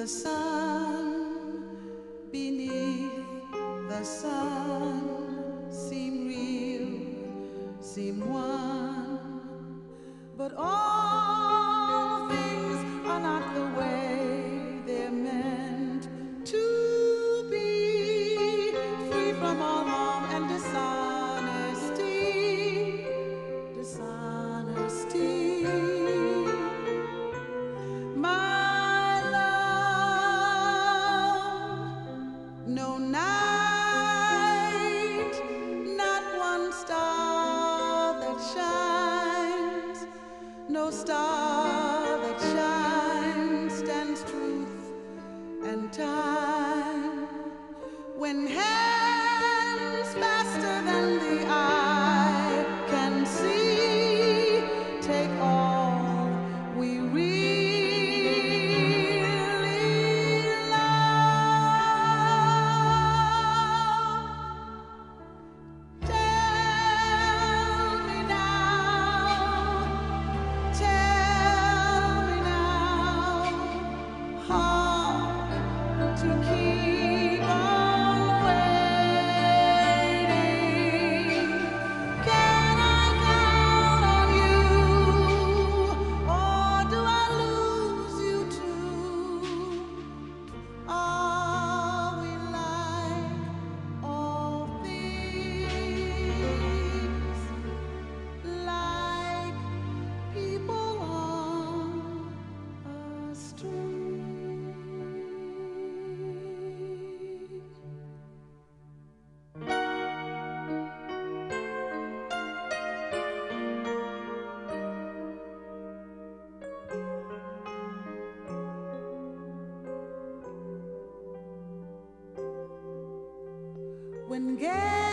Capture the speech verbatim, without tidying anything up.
the sun, beneath the sun, seem real, seem one, but all things are not the way they're meant to be, free from all harm and dishonesty, dishonesty. No night, not one star that shines, no star that shines stands truth and time. When hands faster than the eye can see take all we really when gay